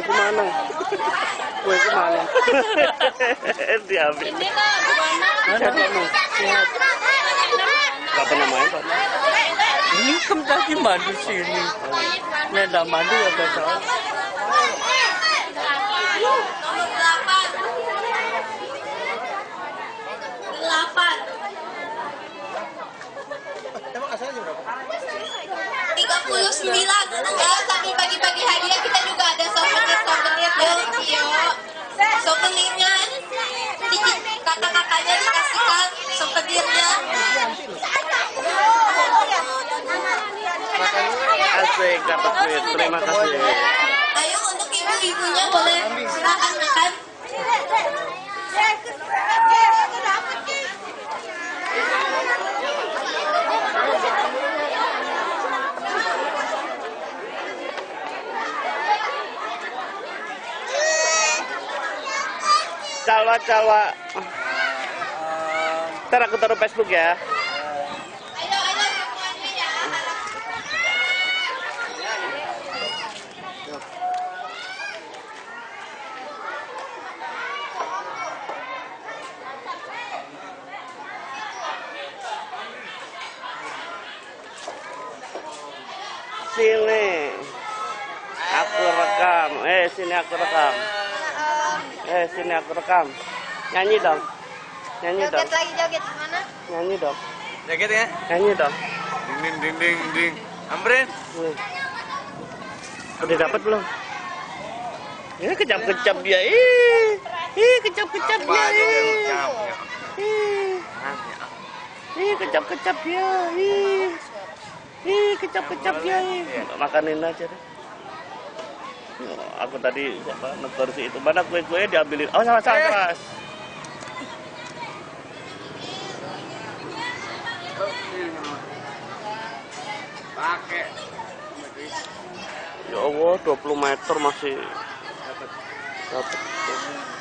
kemana? Kue kemana? Diambil. Ini kok gimana? Cakapmu. Gak pernah main kok. Ini Kentucky madu sini. Nenda madu ada soal. Nomor 8. Emang asalnya berapa? 39. Ya, sambil bagi-bagi hadiah kita juga ada souvenir dari Tio. Souvenirnya kakak-kakaknya dikasihkan souvenirnya. Asik, dapat duit. Terima kasih. Ayo untuk ibu-ibunya boleh silakan makan. Calwa. Ntar aku taruh Facebook ya. Ayo semuanya ya. Sini. Aku rekam. Sini aku rekam. Sini aku rekam. Nyanyi dong. Joget lagi, joget gimana? Nyanyi dong. Jaket ya? Nyanyi dong. Ding. Amrin. Udah dapat belum? Ini kecap-kecap dia. Kecap-kecap dia. Kecap-kecap dia. Kecap-kecap dia. Makanin aja deh. Aku tadi negor sih itu. Mana kue-kue diambilin. Oh, salah. Pakai. Ya Allah, 20 meter masih dapat.